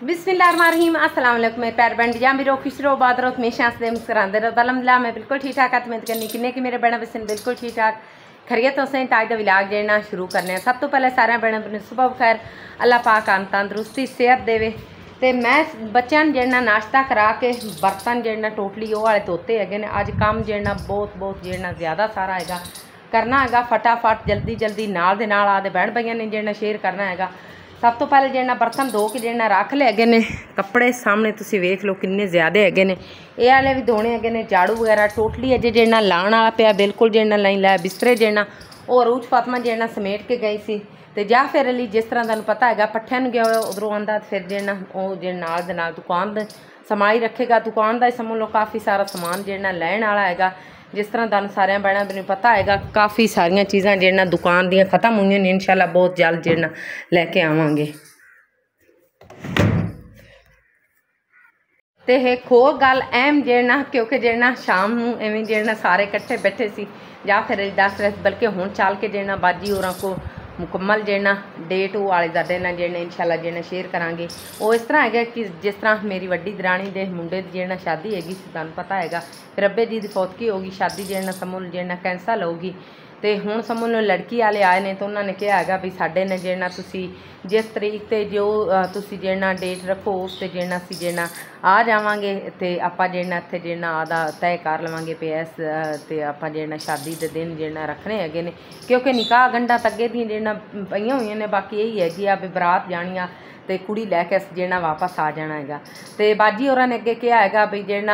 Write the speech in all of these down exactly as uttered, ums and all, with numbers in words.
बिस्मिल्लाहिर्रहमानिर्रहीम अस्सलाम वालेकुम मेरे प्यारे बहन जां मेरे खुश रहो बात रहो हमेशा हंसदे मुस्कुरांदे रहो अलहमदुलिल्लाह मैं बिल्कुल ठीक ठाक उम्मीद करनी किन्ने कि मेरे बहन बसन बिल्कुल ठीक ठाक खैरियत तुसें ताज दा विलाग जेना शुरू करने सब तो पहले सारे बहन बने सुबह बखैर अल्लाह पाक आन तंदरुस्ती सेहत देवे तो मैं बच्चों जेना नाश्ता करा के बर्तन जेना टोटली वो वाले धोते है अज काम जेना बहुत बहुत जेना ज़्यादा सारा है करना है फटाफट जल्दी जल्दी नाल दे नाल आदे बहन भाइयों ने जेना शेयर करना है। सब तो पहले जेना बर्तन धो के जेना रख ले है ने कपड़े सामने तुसी वेख लो किन्ने ज़्यादा है ने ये वाले भी धोने है ने झाड़ू वगैरह टोटली अजे जेना लाने वाला पिया बिल्कुल जेना नहीं लाया बिस्तरे जेना और रूज फातमा जेना समेट के गई सी तो जा फिर अली जिस तरह तुहानूं पता है पट्ठिया गया उधरों आंदा फिर जेना वो जे नाल दे नाल दुकान समाई रखेगा दुकान का समझ लो काफ़ी सारा समान जेना लैन वाला है जिस तरह तुहानूं सारे बहना बहनों पता है काफ़ी सारिया चीज़ां जेना दुकान दियां खत्म हुई ने इंशाल्लाह बहुत जल्द जेना लैके आवांगे। तो एक होर गल अहम जेना क्योंकि जेना शाम नूं एवें जेना सारे इकट्ठे बैठे सी या फिर दस रहे बल्कि हुण चल के जेना बाजी होरां को मुकम्मल जेना डेट वो वाले का दिन जेना इंशाल्लाह जेना शेयर करांगे। वो इस तरह है कि जिस तरह मेरी वड्डी दराणी दे मुंडे दी जेना शादी हैगी तुहानूं पता है फिर अब्बे जी दी फौतगी होगी शादी जेना समूह जेना कैंसल होगी तो हुण समझ लो लड़की वाले आए ने तो उन्होंने कहा है भी साडे ने जेना तुसी जिस तरीक ते जो तुसी जेना डेट रखो उस ते जेना असीं जेना आ जावांगे ते आपां जेना इत्थे जेना आदा तय कर लवांगे पे इस ते आपां जेना शादी दे दिन जेना रखने हैगे ने क्योंकि निकाह गंढा तग्गे दी जेना पईयां होईयां ने बाकी यही हैगी आ भी बरात जानी आ ते कुड़ी लैके जेना वापस आ जाना है। तो बाजी होरां ने अगे कहा है भी जेना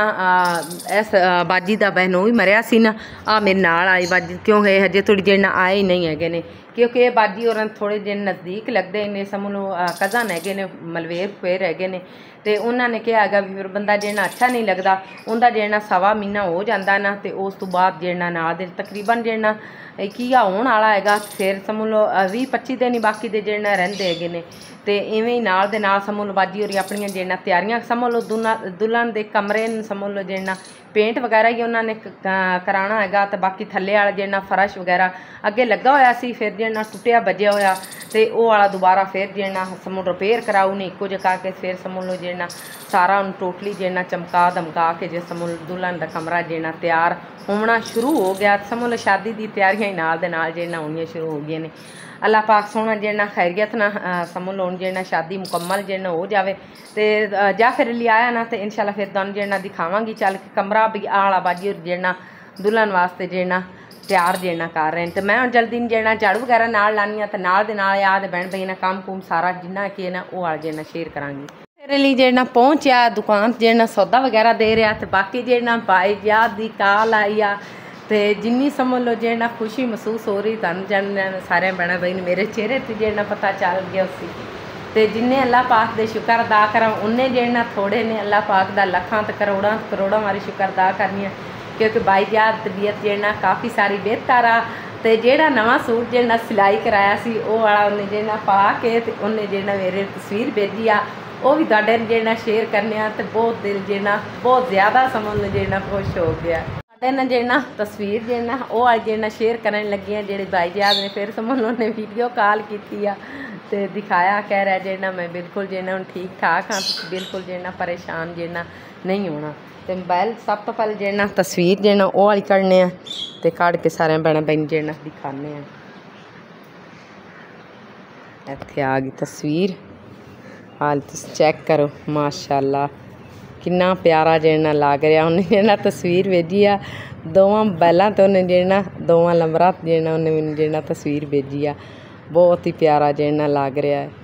इस बाजी का बहन वो भी मरिया सी ना आ मेरे नाल आई बाजी क्यों है हजे थोड़ी जेना आए ही नहीं है ने क्योंकि ये बाजी होरां थोड़े दिन नज़दीक लगते हैं समझ लो कज़न है ने मलवेर फेर है ने तो उन्होंने कहा है भी फिर बंदा जेना अच्छा नहीं लगता उनका जेना सवा महीना हो जाता ना तो उस तो बाद जेना नाल दे तकरीबन जेना इक्कीआ होने वाला है फिर समझ लो भी पच्ची दिन ही बाकी दे जेना रहिंदे है ने तो इवें ही नाल दे नाल समझ लो बाजी होरी अपनियां जेना तैयारियां समझ लो दुल्हा दुल्हन दे कमरे समझ लो जेना पेंट वगैरह ही उन्होंने कराना है तो बाकी थल्ले वाला जेना फर्श वगैरह अगे लगा होया सी फिर जेना टुटिया बजया होया तो वो वाला दोबारा फिर जेना समझ रिपेयर कराओ उन्हें इक्को जगह के फिर समझ लो जेना सारा उन टोटली जेना चमका दमका के जो समझ लो दुल्हन का कमरा जेना तैयार होना शुरू हो गया समझ लो शादी की तैयारियां ही नाल दे नाल जेना होनियां शुरू हो गई ने। अल्लाह पाक सोना जेना खैरियत ना समझ लो जेना शादी मुकम्मल जेना हो जाए तो जा फिर लिया आया ना तो इंशाल्लाह फिर तुहानूं जेना दिखावांगी चल के कमरा भी आला बाजी और जेना दुल्हन वास्ते जेना तैयार जेना कर रहे हैं। तो मैं जल्दी जेना झाड़ू वगैरह नाल लानी तो नाल दे नाल याद बहन भाई काम कुम सारा जिन्ना कि ना वो वाला जेना शेयर करांगी। मेरे लिए जेना पहुँचा दुकान जेना सौदा वगैरह दे रहा तो बाकी जेना भाई याद दी काल आई आ तो जिन्नी समझ लो जेना खुशी महसूस हो रही तुम जन सारे बहना बहन मेरे चेहरे पर जेना पता चल गया उसी तो जिन्हें अल्लाह पाक दे शुक्र अदा करा उन्हें जेना थोड़े ने अल्लाह पाक दा लखां तो करोड़ां करोड़ां मारी शुक्र अदा करनी क्योंकि बाई जाद तबीयत जेना काफ़ी सारी बेहतर आ तो जेड़ा नवा सूट जेना सिलाई कराया सी वो वाला उन्हें जेना पा के ते उन्हें जेना मेरे तस्वीर भेजी आ वो भी तुहाडे जेना शेयर करने तो बहुत दिल जेना बहुत ज़्यादा समझ लो जेना खुश हो गया ना जेना तस्वीर जेना वो अज जेना शेयर करने लगी हैं जेड़ी बाई जाद ने फिर समझ लो ने वीडियो कॉल की तो दिखाया कह रहा जेना मैं बिल्कुल जेना हम ठीक ठाक हाँ बिल्कुल जेना परेशान जेना नहीं होना तो मोबाइल सब तो पहले जेना तस्वीर जेना वो वाली कढ़ने तो कढ़ के सारे बहना बहन जेना दिखाने इत्थे आ गई तस्वीर हाल तुम चेक करो माशाल्लाह किन्ना प्यारा जेना लग रहा उन्हें जेना तस्वीर भेजी आ दोवां बैलों तो उन्हें जेना दोवां लंबरा जेना उन्हें मैंने जेना तस्वीर भेजी आ बहुत ही प्यारा जेना लग रहा है।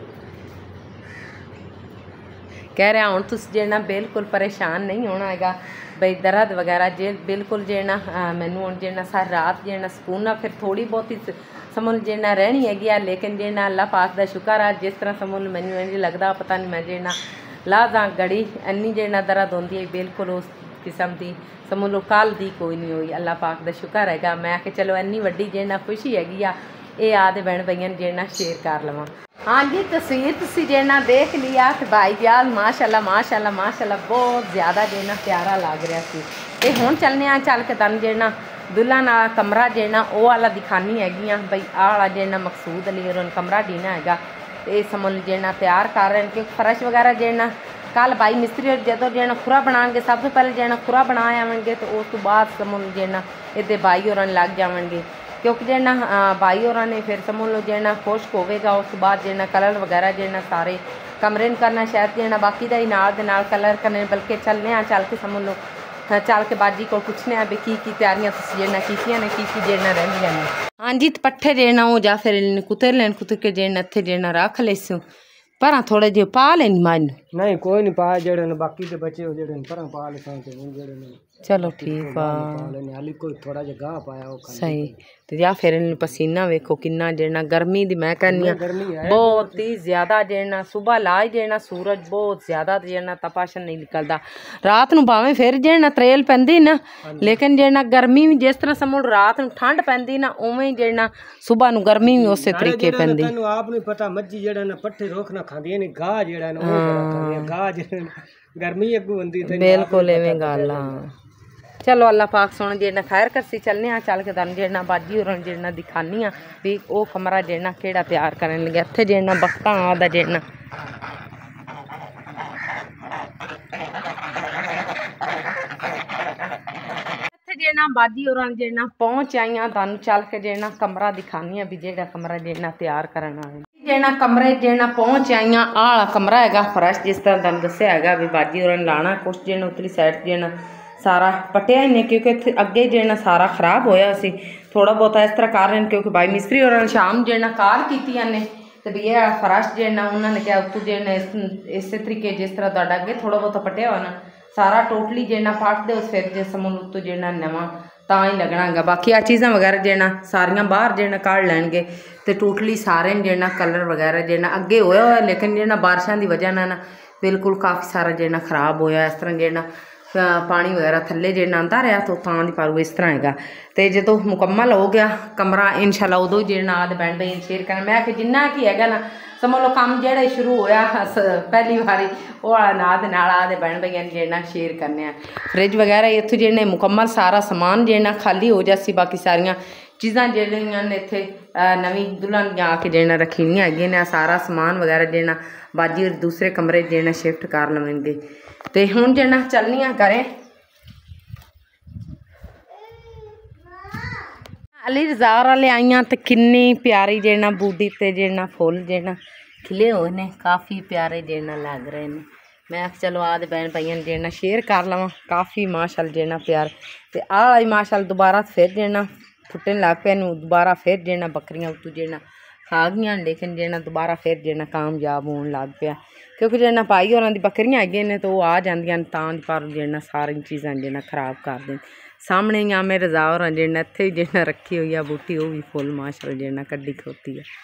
कह रहा हूँ तुम जेना बिल्कुल परेशान नहीं होना है बई दर्द वगैरह जे बिल्कुल जेना मैनू हूँ जेना सारी रात जेना सुकून आ फिर थोड़ी बहुत ही समझ जेना रहनी हैगी आ लेकिन जेना अल्लाह पाक दा शुक्र आ जिस तरह समझ मैनू इंज लगता पता नहीं मैं जेना लादा घड़ी इन्नी जेना दर्द होंदी है बिल्कुल उस किस्म की समझ लो कल दी कोई नहीं हुई अल्लाह पाक दा शुक्र है। मैं कि चलो इन्नी वड्डी जेना खुशी हैगी आ ये आदे बहन भाइयों जेना शेयर कर लवां। हाँ जी तस्वीर तुसी जेना देख लिया कि भाई जाल माशाल्लाह माशाल्लाह माशाल्लाह बहुत ज़्यादा जेना प्यारा लग रहा सी ते हुण चलने आ चल के तुहानूं जेना दुल्हन वाला कमरा जेना वो वाला दिखानी हैगी बई आ वाला जेना मकसूद अली और कमरा डीना हैगा तो ये समझ जेना तैयार कर रहे हैं क्योंकि फर्श वगैरह जेना कल भाई मिस्त्री जो जेना खुरा बनाएंगे सब तो पहले जेना खुरा बना आवेंगे तो उस तो बाद समझ जेना इधर भाई और लग जाएंगे क्योंकि जेना भाई और ने फिर समझ लो जेना खुश्क होगा उस बाद जेना कलर वगैरह जेना सारे कमरे में करना शायद जेना बाकी का ही नाल दे नाल कलर करने बल्कि चलने आ चल के समझ लो चल के बाजी को पूछने आ भी की की तैयारियां जेना कीतियां ने की की जेना रहिंदियां ने। हाँ जी पट्ठे जेना वो जा फिर कुतर लेन कुतर के जेना इत्थे जेना रख लेसू पर थोड़े जे पा लेन मान नहीं कोई नहीं पा जेड़े ने बाकी ते बचे हो जेड़े पर पा ले सान ते जेड़े ने चलो ठीक आ हाली कोई थोड़ा जा गाह पाया हो सही ते या फिर पसीना वेखो किन्ना जेना गर्मी दी मैं कहनी बहुत ही ज्यादा जेना सुबह लाई जेना सूरज बहुत ज्यादा जेना तपाशन नहीं निकलता रात नूं भावें फिर जेना त्रेल पैंदी ना लेकिन जेना गर्मी भी जिस तरह समझ रात नूं ठंड पैंदी ना उवें ही जेना सुबह नूं गर्मी भी उस तरीके पैंदी। तैनूं आप नहीं पता मच्छी जेड़ा ना पट्ठे रोक ना खांदी ने गाह जेड़ा ना वो बड़ा खांदी गाह जेड़ा गर्मी अगू हुंदी ते बिल्कुल एवें गल आ। चलो अल्लाह पाक सोना जेना खैर करसी चलने आ चल के तुहानूं जेना बाजी होरां जेना दिखानी आ भी वो कमरा जेना केड़ा तैयार करन लगे इत्थे जेना बख्तां आदा जेना इत्थे जेना बाजी होरां जेना पहुंच आईयां तुहानूं चल के जेना कमरा दिखानी आ भी जेड़ा कमरा जेना तैयार करन आए जेना कमरे जेना पहुंच आईयां आला कमरा हैगा फर्श जिस तरह तुहानूं दस्सिया हैगा भी बाजी होरां लाना कुछ जेना उतली साइड जेना सारा पटिया ही नहीं क्योंकि इत्थे अगे जेना सारा खराब होया सी थोड़ा बहुत इस तरह कर रहे हैं क्योंकि भाई मिस्त्री और शाम जेना कार कीतियां ने तो भी यह फर्श जेना उन्होंने क्या उत्तू जेना इस तरीके जिस तरह तुहाडा अगे थोड़ा बहुत पटिया हो ना सारा टोटली जेना पाट दे फिर जे समूह उत्तू जेना नवा तां ही लगना है बाकी आ चीज़ां वगैरह जेना सारियां बाहर जेना काढ़ लैणगे तो टोटली सारे जेना कलर वगैरह जेना अगे होया होया लेकिन जेना बारिशां दी वजह नाल ना बिल्कुल काफ़ी सारा जेना खराब होया इस तरह जेना पानी वगैरह थल्ले जेना आंदा रहा तो तां दी पारू इस तरह हैगा तो जो मुकम्मल हो गया कमरा इंशाल्लाह उदों जेना आद बैंड बजन शेयर करना मैं कि जिन्ना कि हैगा ना समझ लो काम जेड़ा शुरू होया पहली बारी वो नाद नाल आदे बैंड बजन जेना शेयर करने फ्रिज वगैरह इत्थों जेने मुकम्मल सारा समान जेना खाली हो जासी बाकी सारियां चीज़ां जेह्ड़ियां ने इत्थे नवीं दुल्हन आके जेना रखी दियां हैगियां ने सारा समान वगैरह जेना बाजी दूसरे कमरे जेना शिफ्ट कर लवेंगे तो हुण जेना चलनियां करें अली रज़ार वाले आईयां तो किन्नी प्यारी जेना बूटी ते जेना फुल जेना खिले हुए ने काफ़ी प्यारे जेना लग रहे हैं मैं चलो आदे भैन भाइयों जेना शेयर कर लवां काफ़ी माशाअल्लाह जेना प्यार ते आ माशाअल्लाह दोबारा फिर जेना फुटन लग पे दोबारा फिर जेना बकरियां उत्तू जेना खा गई लेकिन जेना दोबारा फिर जेना कामयाब होने लग पाया क्योंकि जेना भाई होरां दी बकरियां हैगियां ने तो वो आ जांदियां न तां पर जेना सारी चीज़ां जेना खराब कर देन सामने ही आमें रज़ा होरां जेना इत्थे जेना रखी हुई है बूटी वो भी फुल माशाअल्लाह जेना कड्डी खोती है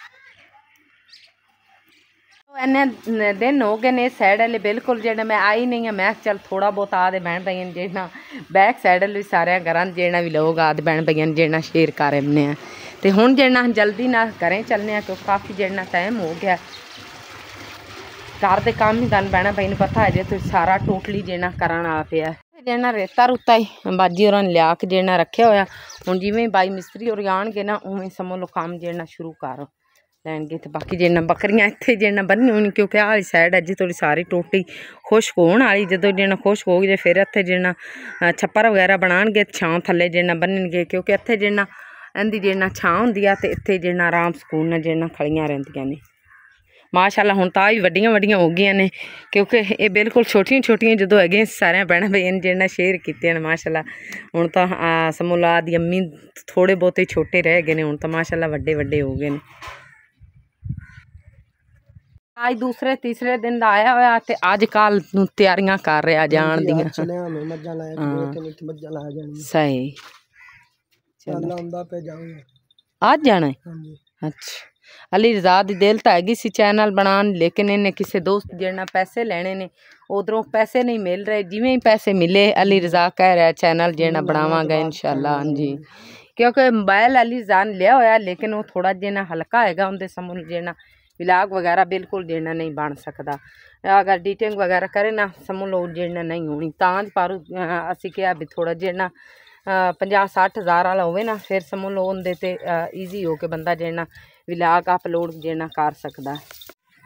इन्ने दिन हो गए ने साइड वाले बिल्कुल जेना मैं आई नहीं है मैं चल थोड़ा बहुत आदे बहन भाइयों जेना बैक साइड वाले सारे घर जेना भी लोग आदे बहन भाइयों जेना शेयर कर रहे हैं तो हुण जेना जल्दी ना करें चलने क्योंकि काफ़ी जेना टाइम हो गया घर के काम ही तुहानूं बहना भाई पता है जे तो सारा टोटली जेना करन आ पिया जेना रेता रुता ही बाजी होरां लिया के जेना रखे होया हुण जिवें बाई मिस्त्री होर आउणगे ना उवें समझ लो काम जेना शुरू कर लैणगे तो बाकी जेना बकरियां इत्थे जेना बन्नी होनी क्योंकि आ वाली साइड अज थोड़ी सारी टोटली खुश्क होने वाली जदों जेना खुश्क हो गई फिर इत्थे जेना छप्पर वगैरह बनाणगे छां थल्ले जेना बन्नणगे क्योंकि इत्थे जेना इहदी जेना छां हुंदी आ ते इत्थे जेना आराम सकून जेना खड़ियां रहिंदियां ने माशाअल्लाह हुण तां भी वड्डियां वड्डियां हो गई ने क्योंकि ये बिल्कुल छोटियां छोटियां जदों है सारे भैन भाइयों जेना शेयर कीते हैं माशाअल्लाह हुण तां समझ लो आदि अम्मी थोड़े बहुते छोटे रह गए ने हुण तां माशाअल्लाह वड्डे वड्डे हो गए ने आज दूसरे तीसरे दिन दा आया होया ते अज कल तैयारियां कर रहा जान दियां सही आज जाना है अच्छा अली रज़ा दी दिल तो हैगी सी चैनल बनान लेकिन इन्हें किसी दोस्त जेना पैसे लेने ने उधरों पैसे नहीं मिल रहे जिवें ही पैसे मिले अली रज़ा कह रहा चैनल जेना बनावांगा इंशाल्लाह हाँ जी क्योंकि मोबाइल अली रज़ा ने लिया होया लेकिन वो थोड़ा जेना हल्का हैगा उनके समूह जेना व्लॉग वगैरह बिल्कुल जेना नहीं बन सकता अगर एडिटिंग वगैरह करे ना समूह लो जेना नहीं होनी तां पर असी क्या भी थोड़ा जेना पंजाह सठ हज़ार वाला होवे ना फिर समझ लो उनदे ते ईजी हो के बंदा जेना व्लॉग अपलोड जेना कर सकदा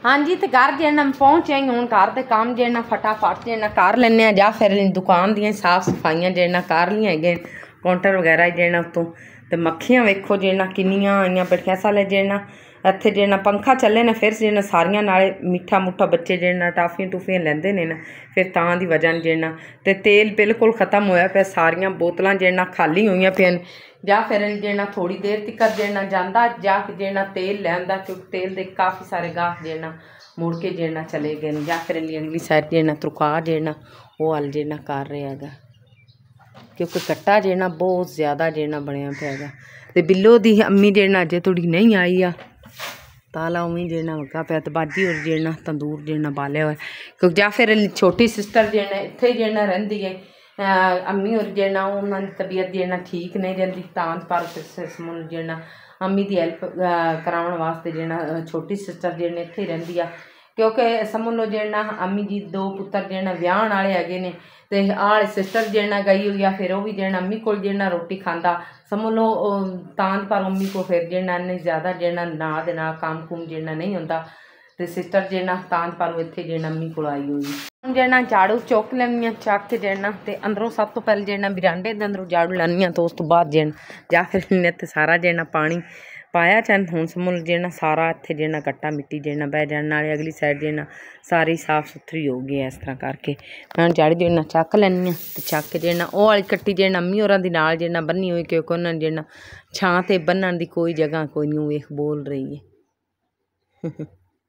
हाँ जी तो घर जेना पहुँचे ही हूँ घर के काम जेना फटाफट जेना कर लें या फिर दुकान दी साफ सफाइयाँ जेना कर लिया गए काउंटर वगैरह जेना उतों तो मक्खियाँ वेखो जेना किनियां आईयां बैठिया साले जेना इत्थे जेना पंखा चले ना फिर जेना सारियां नाले मिठा मुठा बच्चे जेना टाफियां टूफियां लेंदे ने ना फिर तां दी वजह जेना ते तेल बिल्कुल खत्म होया पे सारियां बोतलां जेना खाली हुई पिन या फिर जेना थोड़ी देर तक जेना जांदा जा जेना तेल लैंदा क्योंकि तेल दे काफ़ी सारे गाह जेना मुड़ के जेना चले गए या फिर अगली साइड जेना त्रुका जेना वो हल जेना कर रहा है क्योंकि कट्टा जेना बहुत ज़्यादा जेना बनया पेगा ते बिल्लो दी अम्मी जेना अजे थोड़ी नहीं आई आ ताला उमें जेना वगा पे तो बाजी और जेना तंदूर जेना बालिया हुआ क्योंकि या फिर छोटी सिस्टर जेना इत्थे जेना रहिंदी है अम्मी और जेना उन्होंने तबीयत जेना ठीक नहीं रही तां पर समझ जेना अम्मी की हैल्प कराने वास्ते जेना छोटी सिस्टर जेने इत्थे रहिंदी आ क्योंकि समझ लो जेना अम्मी जी दो पुत्र जेना व्याहण वाले हैगे ने ते आले सिस्टर जेना गई हुई आ फिर वो भी जेना अम्मी को जेना रोटी खांदा समझ लो तां पर अम्मी को फिर जेना नहीं ज़्यादा जेना ना दे ना काम कुम जेना नहीं होंदा ते सिस्टर जेना तां पर इत्थे जेना अम्मी को आई हुई जेना झाड़ू चुक लैनी चक के जेना ते अंदरों सब तो पहले जेना बिरांडे दे अंदरों झाड़ू लैनी तो उस तो बाद जेना जा फिर इत्थे सारा जेना पानी पाया चन हूँ समझ जेना सारा इत्थे जेना कट्टा मिट्टी जेना बह जाने वाले अगली साइड जेना सारी साफ सुथरी हो गई इस तरह करके मैं झाड़ू जेना चक लैनी तो चक के जेना वो वाली कट्टी जेना अम्मी होरां दी नाल जेना बन्नी हुई क्योंकि उन्होंने जेना छां ते बन्नण दी कोई जगह कोई नहीं वेख बोल रही है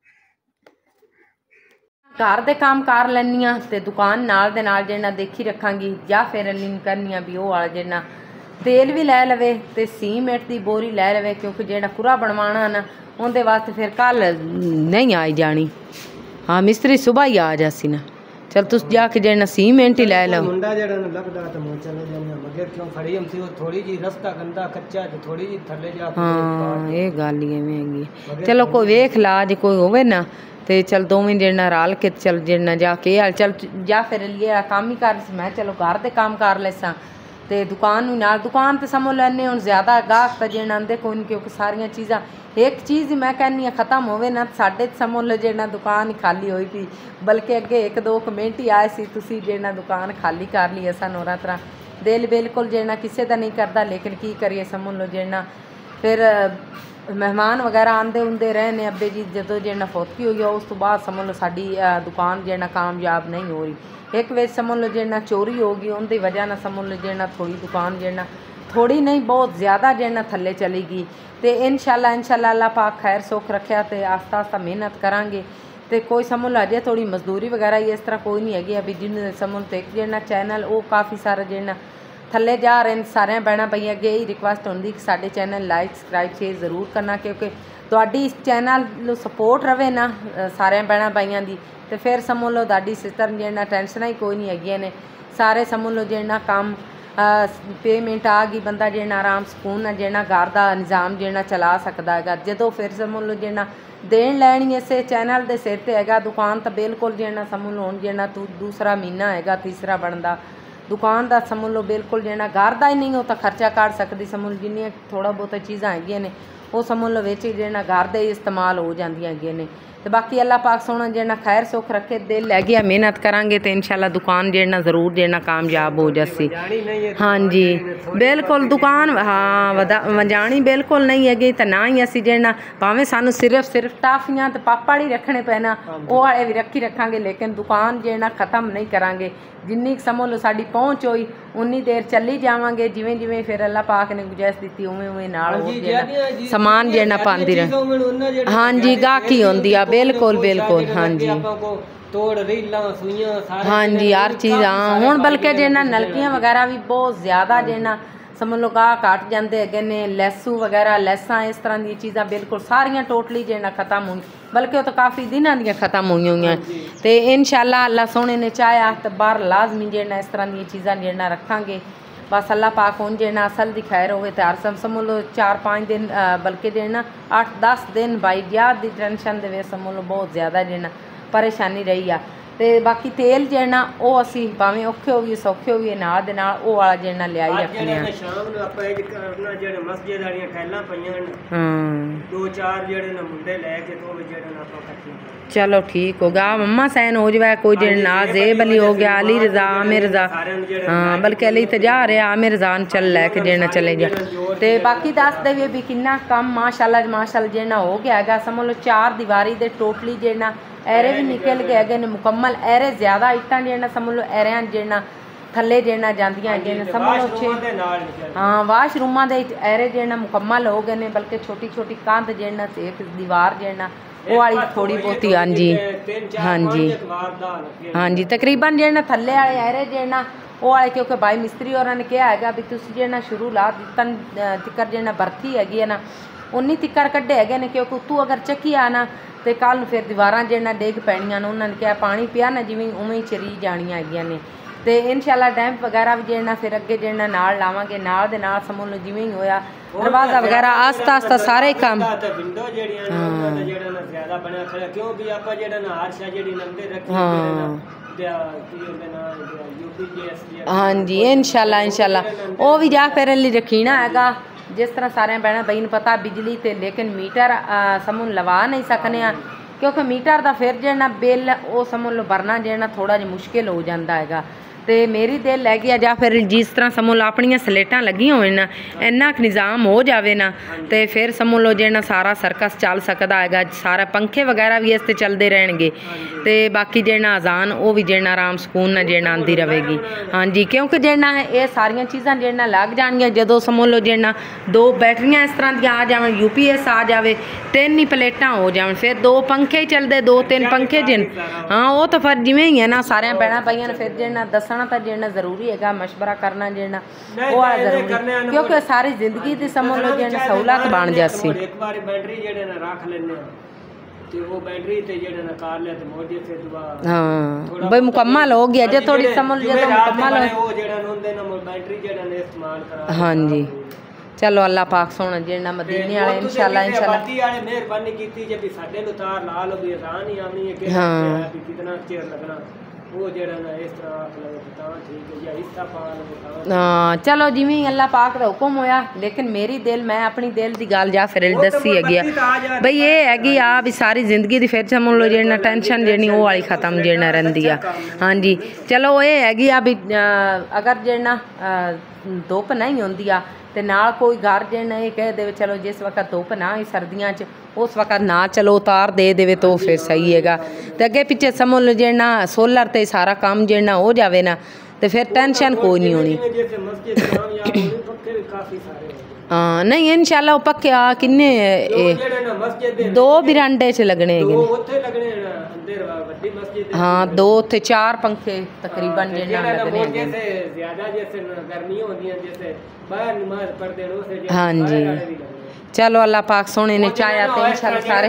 घर दे काम कर लैनी ते दुकान नाल दे नाल जेना देखी रखांगी या फिर लिंक करनी भी वो वाला जेना तेल भी लै लवे ते सीमेंट की बोरी लै लवे क्योंकि जेना कुरा बनवाना ना उनके वास्ते फिर कल नहीं आई जानी हाँ मिस्त्री सुबह ही आ जासी ना चल तुस जाके जेना सीमेंट ही लै लो मुंडा जेड़ा लगदा तो मैं चले जानी मगर क्यों खड़ी हम सी वो थोड़ी जी रास्ता गंदा कच्चा तो थोड़ी जी थल्ले जा हाँ ये गल ही एवें हैगी चलो कोई वेख ला जे कोई होवे ना ते चल दोवें जेना रल के चल जेना जाके हाल चल जा फिर लिए काम ही कर मैं चलो घर दे काम कर लेसा ते दुकान नाल दुकान तो समझ लैने हुण ज़्यादा गाहक तो जेना आंदे कोई नहीं क्योंकि सारियां चीज़ां एक चीज़ ही मैं कहनी खत्म होवे ना साढ़े समझ लो जेना दुकान खाली हुई पी बल्कि अगे एक दो कमेंट ही आए सी तुसी जेना दुकान खाली कर ली असा नौरा तरह दिल बिल्कुल जेना किसी का नहीं करता लेकिन की करिए समझ लो जेना फिर मेहमान वगैरह आंदे उंदे रहे ने अब्बे जी जो जेना फौतगी हुई है उस तो बाद समझ लो साड़ी दुकान जेना कामयाब नहीं हो रही एक वे समझ लो जेना चोरी होगी उनकी वजह ना समझ लो जेना थोड़ी दुकान जेना थोड़ी नहीं बहुत ज़्यादा जेना थल्ले चली गई तो इंशाल्लाह इंशाल्लाह अल्लाह पाक खैर सुख रखा तो आस्ता आस्ता मेहनत करांगे तो कोई समझ लो अजे थोड़ी मजदूरी वगैरह इस तरह कोई नहीं हैगी अभी जिन समझ तो एक जेना चैनल वो काफ़ी सारा जेना थल्ले जा रहे हैं सारे भैन भाई अगे यही रिक्वेस्ट होंगी कि साढ़े चैनल लाइक सबसक्राइब शेयर ज़रूर करना क्योंकि तुहाडी इस चैनल सपोर्ट रहे ना सारे भैन भाइयों की तो फिर समझ लो तुहाडी सिस्टर जेना टेंशन ही कोई नहीं हैगियां ने सारे समझ लो जेना काम पेमेंट आ गई बंदा जेना आराम सुकून जेना घर का निज़ाम जेना चला सकता है जो फिर समझ लो जेना देन लैनी इस चैनल के सिर ते हैगा दुकान तो बिल्कुल जेना समझ लो हुण जेना तू दूसरा महीना हैगा तीसरा बनता दुकान का समझ लो बिल्कुल जेना घर का ही नहीं हो तो खर्चा कढ़ सकती समझ लो जिन्नियां थोड़ा बहुत चीज़ां हैगियां ने वो समझ लो विच जेना घर दे इस्तेमाल हो जांदियां हैगियां ने तो बाकी अल्लाह पाक सोना जेना खैर सुख रखे दिल लै गया मेहनत करांगे तो इंशाल्लाह दुकान जेना ज़रूर जेना कामयाब हो जासी हाँ जी बिल्कुल दुकान हाँ वदा वजानी बिल्कुल नहीं हैगी तो ना ही असी जेना भावें सानू सिर्फ सिर्फ टाफियां तो पापड़ ही रखने पैना वो वाले भी रखी रखांगे लेकिन दुकान जेना ख़त्म नहीं करांगे जिन्नी समझ लो साड़ी पहुँच हुई उन्नी देर चली जावांगे जिवें जिवें फिर अल्लाह पाक ने गुजाइश दी उवें उवें नाल हो जेना समान जेना पांदी रहे हाँ जी गाहकी होंदी आ बिल्कुल बिल्कुल हाँ जी तोड़ रीलां सुइयां सारे हाँ जी हर चीज़ हाँ हुण बल्कि जेना नलकियां वगैरह भी बहुत ज़्यादा जेना समझ लो गाह घट जाते है ने लैसू वगैरह लैसां इस तरह दी चीज़ां बिल्कुल सारियां टोटली जेना खत्म हुई बल्कि वो तो काफ़ी दिनों दियां खत्म हुई हुई हैं तो इंशाल्लाह अल्लाह सोने ने चाहया तो बाहर लाजमी जेना इस तरह दी चीज़ां जेना रखांगे बस अल्लाह पाक हुण जेना असल दी खैर होवे तो हर सब समझ लो चार पाँच दिन बल्कि जेना अठ दस दिन बाई ज्यादा दी टेंशन दे समझ लो बहुत ज़्यादा जेना परेशानी रही आ ਤੇ ਬਾਕੀ ਤੇਲ ਜਿਹੜਾ ਉਹ ਅਸੀਂ ਭਾਵੇਂ ਔਖੇ ਹੋਈਏ ਸੌਖੇ ਹੋਈਏ ਨਾਲ ਦੇ ਨਾਲ ਉਹ ਵਾਲਾ ਜਿਹੜਾ ਲਿਆਈ ਰੱਖਦੇ ਆ। ਸ਼ਾਮ ਨੂੰ ਆਪਾਂ ਇਹ ਕਰਨਾ ਜਿਹੜੇ ਮਸਜਿਦ ਵਾਲੀਆਂ ਟੈਲਾਂ ਪਈਆਂ ਨੇ, ਹਾਂ ਦੋ ਚਾਰ ਜਿਹੜੇ ਨੇ ਮੁੰਡੇ ਲੈ ਕੇ ਤੋਂ ਜਿਹੜੇ ਨੇ ਆਪਾਂ ਇਕੱਠੇ। चलो ठीक होगा मम्मा सैन हो जाए कोई जन नाजेब अली हो गया अली रजा आमिर रजा हाँ बल्कि अली तो जा रहे आमिर रजा चल लैके जेना चले जा ते बाकी दस देवे भी किन्ना कम माशाल्लाह माशाल्लाह जेना हो गया है। समझ लो चार दीवारी दे टोटली जेना एरे भी निकल गए गए ने मुकम्मल एरे ज्यादा इट्टां जेना समझ लो एरियां जेना थले जेना जांदियां जेना समझ लो छे हाँ वाशरूमां दे एरे जेना मुकम्मल हो गए ने बल्कि छोटी छोटी कंध जेना एक दीवार जेना वो वाली थोड़ी बहुती हाँ जी हाँ जी हाँ जी तकरीबन जेना थले वाले एरे जेना वो वाले क्योंकि भाई मिस्त्री और ने कहा है भी तुम जेना शुरू ला तन तिकर जेना बरथी हैगी है ना उन्नी तिकर कड्डे है ने क्योंकि तू अगर चकी आ ना तो कल फिर दीवारां जेना डेग पैणियां ने उन्होंने कहा पानी पिया ना जिवें उवें चरी जानियां हैगियां ने ते इंशाल्लाह डैंप वगैरह भी जेना फिर अगे जेना नाल लावांगे नाल दे नाल समझ लो जिवें ही होया दरवाजा वगैरह आस्ता आस्ता सारे काम विंडो जेड़ियां ने जेड़ा ना ज्यादा बनया खड़ा क्यों भी आपा जेड़ा ना हर शय जेड़ी नंदे रखी है हाँ जी इंशाल्लाह इंशाल्लाह वो भी जा फिर अली रखीना हैगा जिस तरह सारे भैन भाई पता बिजली ते लेकिन मीटर समूह लवा नहीं सकने क्योंकि मीटर का फिर जेना बिल वो समझ लो भरना जेना थोड़ा जिहा मुश्किल हो जाता है। तो मेरी दिल लै गया जा फिर जिस तरह समझ लो अपन सलेटा लगियां हो ना इन्ना निज़ाम हो जाए ना तो फिर समझ लो जेना सारा सर्कस चल सकता है सारा पंखे वगैरह भी इस चलते रहनगे तो बाकी जेना अजान वो भी जेना आराम सुकून ना जेना आती रहेगी। हाँ जी क्योंकि जेना ये सारिया चीज़ां जेना लग जाएंगियां जो समझ लो जेना दो बैटरियां इस तरह दी आ जाए यू पी एस आ जाए तीन ही प्लेटा हो जाए फिर दो पंखे ही चलते दो तीन पंखे जिन हाँ वो तो फिर जिमें ही है ना सारे भैन भाइयों ने फिर जेना दस तो जेना जरूरी है मशवरा करना जेना वो जरूरी क्योंकि सारी जिंदगी दी समझ लो जेना सहूलत बन जासी। एक बार बैटरी जेने ना रख लेने ते वो बैटरी ते जेने ना कार ले ते मोड़ से दुआ हां भाई मुकम्मल हो गया जे थोड़ी समझ लो तो मुकम्मल हो वो जेना होंदे ना बैटरी जेना ने इस्तेमाल करा। हां जी चलो अल्लाह पाक सोना जेना मदीने वाले इंशाल्लाह इंशाल्लाह बाती वाले मेहरबानी कीती जे भी साडे नु तार ला लो भी आसान ही आनी है कि हां कितना चेर लगना वो जेड़ा ना इस तरह लगे ता ठीक है या इस तरह पा लो हां चलो जिवें अल्लाह पाक दा हुक्म होया लेकिन मेरी दिल मैं अपनी दिल दी गल जा फिर दसी है भाई ये हैगी आ भी सारी जिंदगी दी फिर समझ लो जेना टेंशन जेनी वो वाली खत्म जेना रहिंदी आ। हाँ जी चलो ये हैगी आ भी अगर जेना धुप नहीं होंदी आ ते नाल कोई घर जेना ये कह दे चलो जिस वक्त धुप ना ही सर्दियां च उस वक्त ना चलो उतार दे देवे तो फिर सही हैगा ते अगे पिछे समझ लो जेना सोलर ते सारा काम जेना हो जावे ना तो फिर टेंशन कोई नहीं होनी। हाँ नहीं इंशाल्लाह पक्के आ किन्ने दो बिरांडे च लगने हाँ दो थे चार पंखे तकरीबन जेना लगने हाँ जी चलो अल्लाह पाक सोने ने चाया ते इंशाल्लाह सारे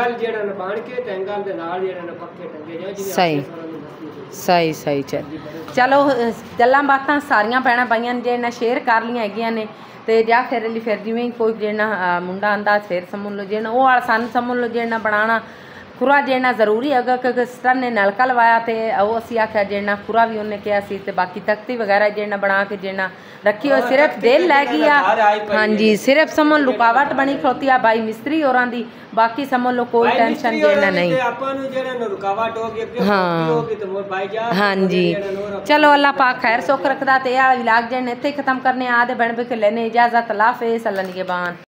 सही सही सही चल चलो गल्लां बातां सारियां भैणां भाइयां ने जेना शेयर कर लियां हैगियां ने ते जा फिर अली फिर जिवें कोई जेना मुंडा आंदा फिर समझ लो जेना वो सन समझ लो जेना बनाना खुरा जेना जरूरी है क्योंकि सिस्टर ने नलका लवाया तो वो असी आख्या जेना खुरा भी उन्हें कहा सी ते बाकी तख्ती वगैरह जेना बना के जेना रखी हो सिर्फ दिल लै गई आ। हाँ जी सिर्फ समझ रुकावट बनी खलोती आ भाई मिस्त्री होरां दी बाकी समझ लो कोई टेंशन जेना नहीं। हाँ हाँ जी चलो अल्लाह पाक खैर सुख रखदा ते आ व्लॉग जेने इत्थे खत्म करने आ दे बन के लेने इजाजत अल्लाह हाफिज़ अल्लाह निगहबान।